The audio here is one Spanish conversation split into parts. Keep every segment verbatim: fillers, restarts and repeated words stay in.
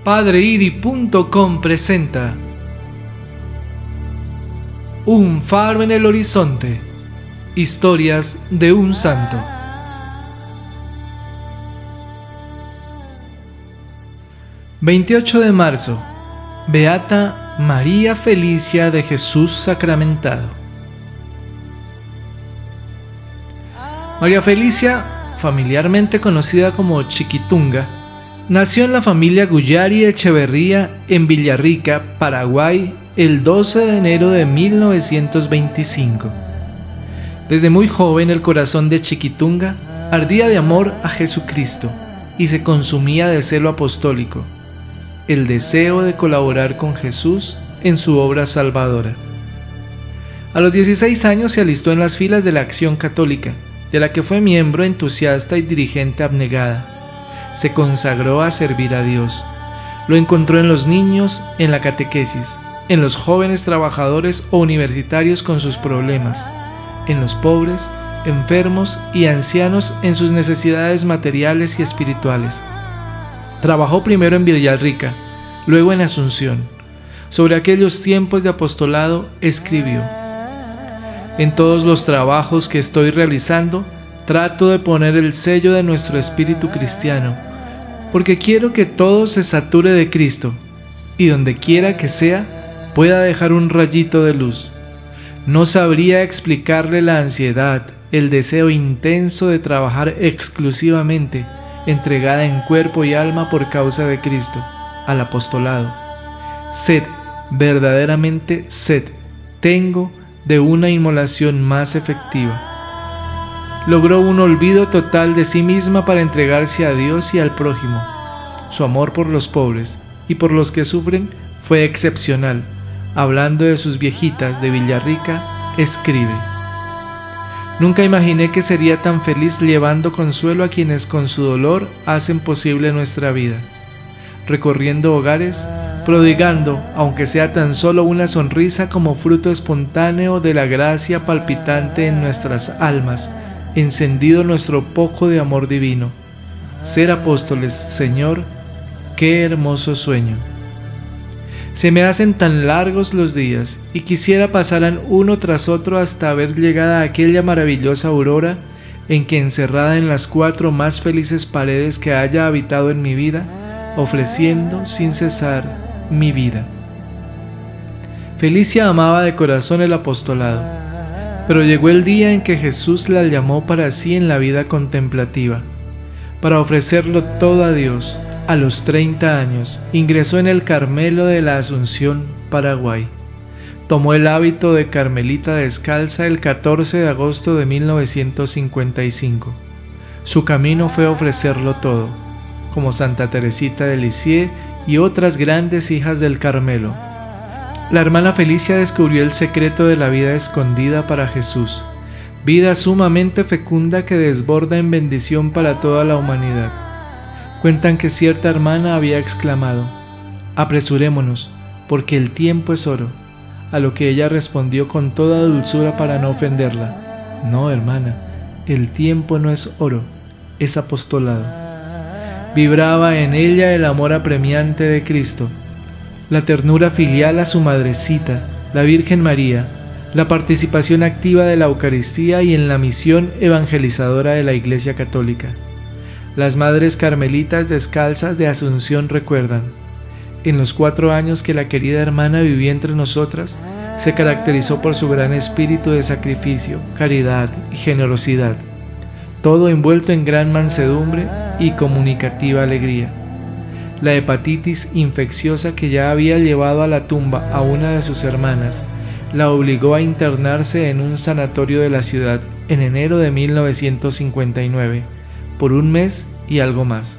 Padre I D I punto com presenta Un faro en el horizonte. Historias de un santo. veintiocho de marzo. Beata María Felicia de Jesús Sacramentado. María Felicia, familiarmente conocida como Chiquitunga, nació en la familia Guyari Echeverría en Villarrica, Paraguay, el doce de enero de mil novecientos veinticinco. Desde muy joven el corazón de Chiquitunga ardía de amor a Jesucristo y se consumía de celo apostólico, el deseo de colaborar con Jesús en su obra salvadora. A los dieciséis años se alistó en las filas de la Acción Católica, de la que fue miembro entusiasta y dirigente abnegada. Se consagró a servir a Dios. Lo encontró en los niños, en la catequesis, en los jóvenes trabajadores o universitarios con sus problemas, en los pobres, enfermos y ancianos en sus necesidades materiales y espirituales. Trabajó primero en Villarrica, luego en Asunción. Sobre aquellos tiempos de apostolado escribió: en todos los trabajos que estoy realizando, trato de poner el sello de nuestro espíritu cristiano, porque quiero que todo se sature de Cristo, y donde quiera que sea, pueda dejar un rayito de luz. No sabría explicarle la ansiedad, el deseo intenso de trabajar exclusivamente, entregada en cuerpo y alma por causa de Cristo, al apostolado. Sed, verdaderamente sed, tengo de una inmolación más efectiva. Logró un olvido total de sí misma para entregarse a Dios y al prójimo. Su amor por los pobres y por los que sufren fue excepcional. Hablando de sus viejitas de Villarrica, escribe: nunca imaginé que sería tan feliz llevando consuelo a quienes con su dolor hacen posible nuestra vida, recorriendo hogares, prodigando, aunque sea tan solo una sonrisa como fruto espontáneo de la gracia palpitante en nuestras almas, encendido nuestro poco de amor divino. Ser apóstoles, Señor, qué hermoso sueño. Se me hacen tan largos los días y quisiera pasaran uno tras otro hasta haber llegado a aquella maravillosa aurora en que, encerrada en las cuatro más felices paredes que haya habitado en mi vida, ofreciendo sin cesar mi vida. Felicia amaba de corazón el apostolado, pero llegó el día en que Jesús la llamó para sí en la vida contemplativa. Para ofrecerlo todo a Dios, a los treinta años, ingresó en el Carmelo de la Asunción, Paraguay. Tomó el hábito de carmelita descalza el catorce de agosto de mil novecientos cincuenta y cinco. Su camino fue ofrecerlo todo, como Santa Teresita de Lisieux y otras grandes hijas del Carmelo. La hermana Felicia descubrió el secreto de la vida escondida para Jesús, vida sumamente fecunda que desborda en bendición para toda la humanidad. Cuentan que cierta hermana había exclamado: apresurémonos, porque el tiempo es oro, a lo que ella respondió con toda dulzura para no ofenderla: no, hermana, el tiempo no es oro, es apostolado. Vibraba en ella el amor apremiante de Cristo, la ternura filial a su madrecita, la Virgen María, la participación activa de la Eucaristía y en la misión evangelizadora de la Iglesia Católica. Las madres carmelitas descalzas de Asunción recuerdan: en los cuatro años que la querida hermana vivió entre nosotras, se caracterizó por su gran espíritu de sacrificio, caridad y generosidad, todo envuelto en gran mansedumbre y comunicativa alegría. La hepatitis infecciosa que ya había llevado a la tumba a una de sus hermanas la obligó a internarse en un sanatorio de la ciudad en enero de mil novecientos cincuenta y nueve, por un mes y algo más.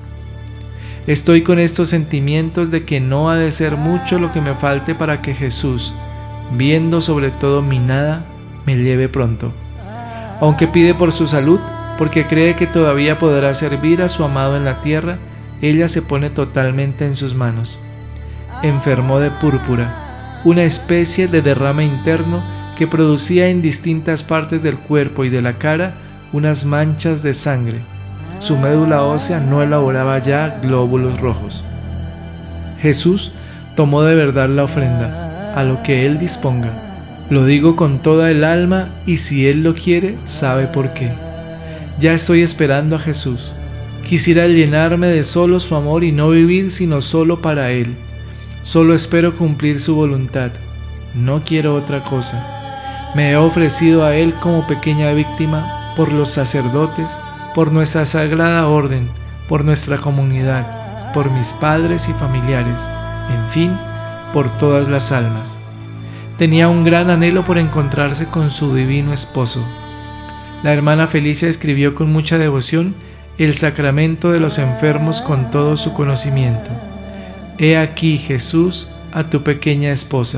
Estoy con estos sentimientos de que no ha de ser mucho lo que me falte para que Jesús, viendo sobre todo mi nada, me lleve pronto. Aunque pide por su salud, porque cree que todavía podrá servir a su amado en la tierra, ella se pone totalmente en sus manos. Enfermó de púrpura, una especie de derrame interno que producía en distintas partes del cuerpo y de la cara unas manchas de sangre. Su médula ósea no elaboraba ya glóbulos rojos. Jesús tomó de verdad la ofrenda, a lo que Él disponga. Lo digo con toda el alma y si Él lo quiere, sabe por qué. Ya estoy esperando a Jesús. Quisiera llenarme de solo su amor y no vivir sino solo para Él. Solo espero cumplir su voluntad. No quiero otra cosa. Me he ofrecido a Él como pequeña víctima por los sacerdotes, por nuestra sagrada orden, por nuestra comunidad, por mis padres y familiares, en fin, por todas las almas. Tenía un gran anhelo por encontrarse con su divino esposo. La hermana Felicia escribió con mucha devoción el sacramento de los enfermos con todo su conocimiento. He aquí, Jesús, a tu pequeña esposa.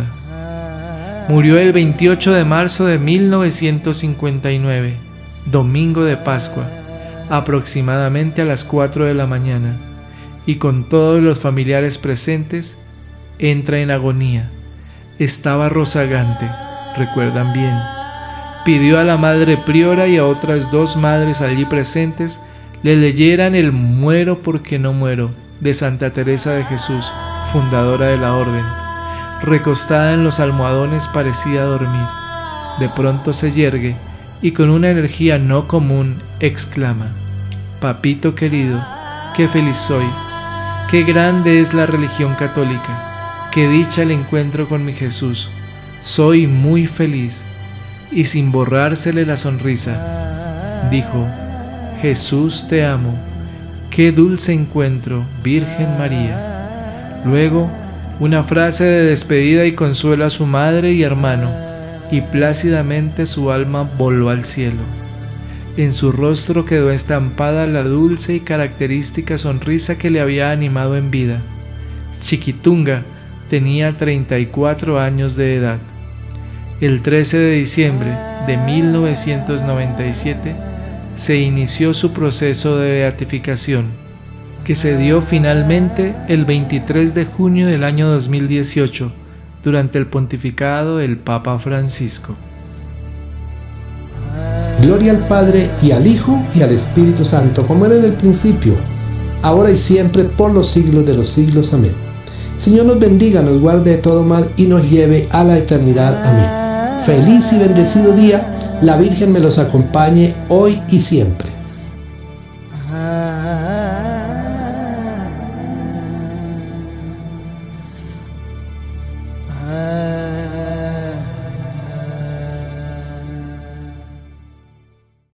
Murió el veintiocho de marzo de mil novecientos cincuenta y nueve, domingo de Pascua, aproximadamente a las cuatro de la mañana, y con todos los familiares presentes, entra en agonía. Estaba rozagante, recuerdan bien. Pidió a la madre priora y a otras dos madres allí presentes le leyeran el Muero porque no muero de Santa Teresa de Jesús, fundadora de la orden. Recostada en los almohadones parecía dormir. De pronto se yergue y con una energía no común exclama: Papito querido, qué feliz soy, qué grande es la religión católica, qué dicha el encuentro con mi Jesús, soy muy feliz. Y sin borrársele la sonrisa, dijo: Jesús te amo, qué dulce encuentro, Virgen María. Luego, una frase de despedida y consuelo a su madre y hermano, y plácidamente su alma voló al cielo. En su rostro quedó estampada la dulce y característica sonrisa que le había animado en vida. Chiquitunga tenía treinta y cuatro años de edad. El trece de diciembre de mil novecientos noventa y siete se inició su proceso de beatificación, que se dio finalmente el veintitrés de junio del año dos mil dieciocho, durante el pontificado del Papa Francisco. Gloria al Padre, y al Hijo, y al Espíritu Santo, como era en el principio, ahora y siempre, por los siglos de los siglos. Amén. Señor nos bendiga, nos guarde de todo mal, y nos lleve a la eternidad. Amén. Feliz y bendecido día. La Virgen me los acompañe hoy y siempre.